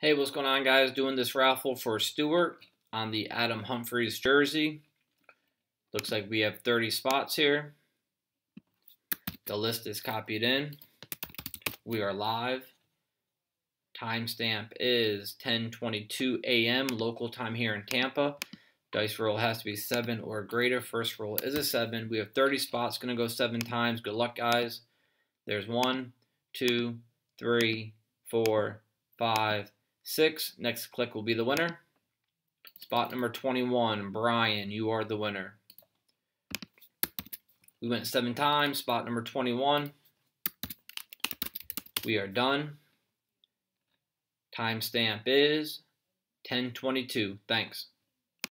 Hey, what's going on, guys? Doing this raffle for Stewart on the Adam Humphries jersey. Looks like we have 30 spots here. The list is copied in. We are live. Timestamp is 10:22 a.m. local time here in Tampa. Dice roll has to be 7 or greater. First roll is a 7. We have 30 spots. Going to go 7 times. Good luck, guys. There's 1, 2, 3, 4, 5, 6. Next click will be the winner. Spot number 21, Brian, you are the winner. We went 7 times. Spot number 21. We are done. Timestamp is 10:22. Thanks.